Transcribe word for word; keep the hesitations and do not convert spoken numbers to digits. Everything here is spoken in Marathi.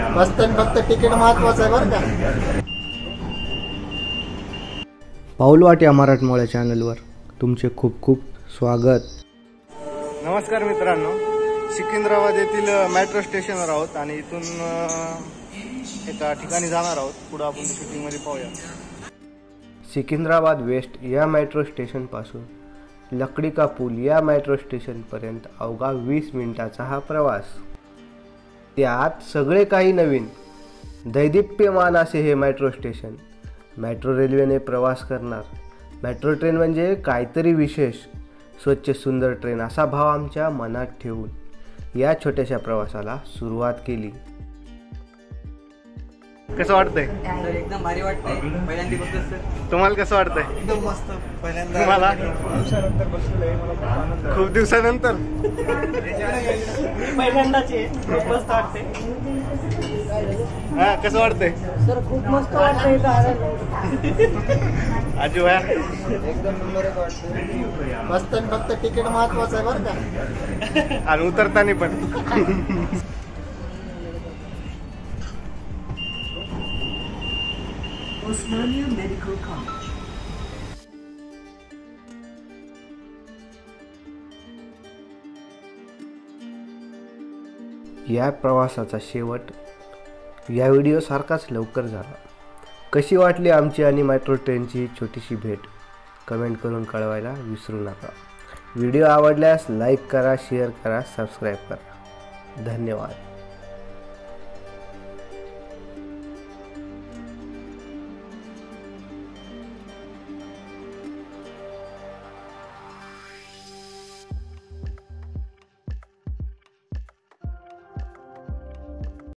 फक्त आणि फक्त तिकीट महत्वाचं आहे बरं का. पाऊलवाट या मराठमोळ्या चॅनलवर तुमचे खूप खूप स्वागत. नमस्कार मित्रांनो, सिकंदराबाद येथील मेट्रो स्टेशनवर आहोत आणि इथून एका ठिकाणी जाणार आहोत. पुढे आपण शूटिंगमध्ये पाहूया. सिकंदराबाद वेस्ट या मेट्रो स्टेशनपासून लकडी का पूल या मेट्रो स्टेशनपर्यंत अवघा वीस मिनिटाचा हा प्रवास. त्यात सगळे काही नवीन, दैदिप्यमान असे हे मेट्रो स्टेशन. मेट्रो रेल्वेने प्रवास करणार, मेट्रो ट्रेन म्हणजे काहीतरी विशेष, स्वच्छ सुंदर ट्रेन असा भाव आमच्या मनात ठेवून या छोट्याशा प्रवासाला सुरुवात केली. कसं वाटतंय? सर एकदम भारी वाटतंय. पहिल्यांदा बसलो सर. तुम्हाला कसं वाटतंय? एकदम मस्त. पहिल्यांदा तुम्हाला खूप दिवसानंतर पहिल्यांदाच आहे. खूप मस्त वाटतंय. हा, कसं वाटतंय? सर खूप मस्त वाटतंय. आजू आहे एकदम नंबर एक वाटतं. फक्त आणि फक्त तिकीट महत्वाचं आहे बरं का. आणि उतरताना पण Osmania Medical College. या प्रवासाचा शेवट या व्हिडिओसारखाच लवकर झाला. कशी वाटली आमची आणि मेट्रो ट्रेनची छोटीशी भेट कमेंट करून कळवायला विसरू नका. व्हिडिओ आवडल्यास लाईक करा, शेअर करा, सबस्क्राईब करा. धन्यवाद.